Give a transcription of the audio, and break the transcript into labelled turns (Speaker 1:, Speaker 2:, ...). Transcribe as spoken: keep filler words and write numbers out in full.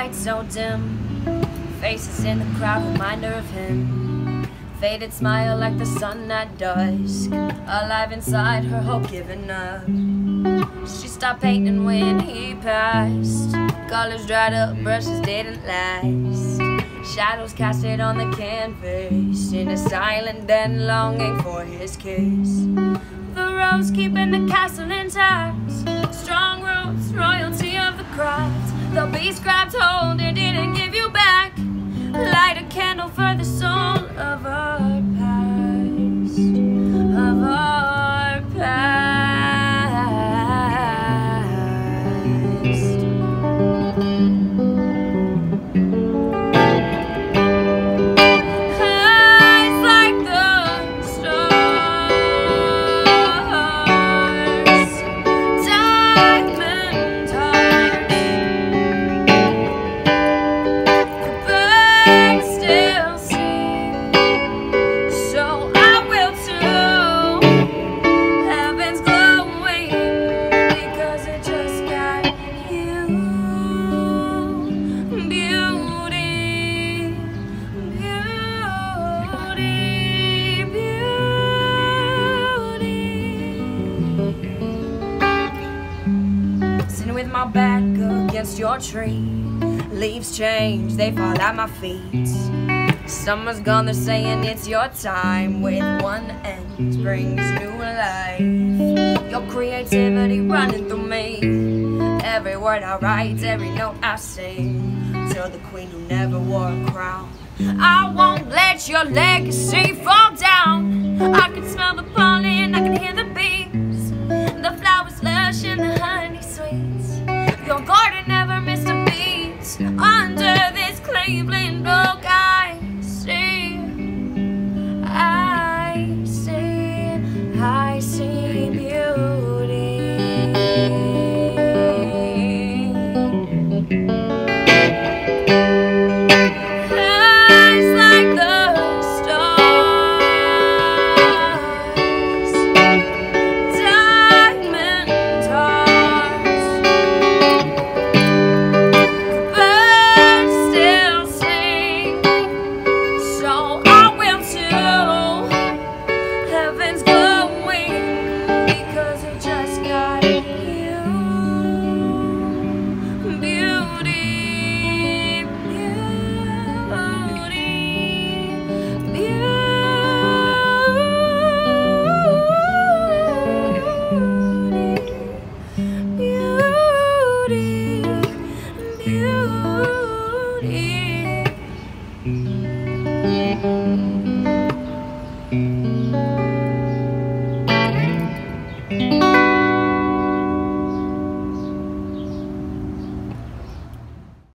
Speaker 1: light so dim, faces in the crowd, reminder of him. Faded smile like the sun at dusk, alive inside her, hope given up. She stopped painting when he passed, colors dried up, brushes didn't last. Shadows casted on the canvas, in a silent den longing for his kiss. The rose keeping the castle intact, strong roots, royalty of the craft. They'll be scrapped, hold it, didn't give you back. Light a candle for the soul of our past, of our past. Eyes like the stars, diamond hearts. The birds still sing, so I will too. Heaven's glowing because it just got you. Beauty, beauty, beauty. Sitting with my back against your tree, leaves change, they fall at my feet. Summer's gone, they're saying it's your time. With one end brings new life. Your creativity running through me, every word I write, every note I sing. To the queen who never wore a crown, I won't let your legacy fall down. I can smell the pollen, I can hear the bees, the flowers lush and the honey sweets.